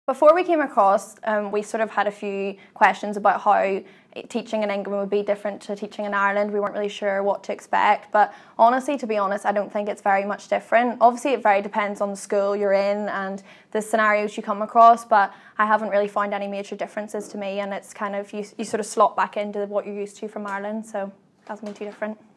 Before we came across, we sort of had a few questions about how teaching in England would be different to teaching in Ireland. We weren't really sure what to expect, but honestly, to be honest, I don't think it's very much different. Obviously, it very depends on the school you're in and the scenarios you come across, but I haven't really found any major differences to me, and it's kind of, you sort of slot back into what you're used to from Ireland, so it hasn't been too different.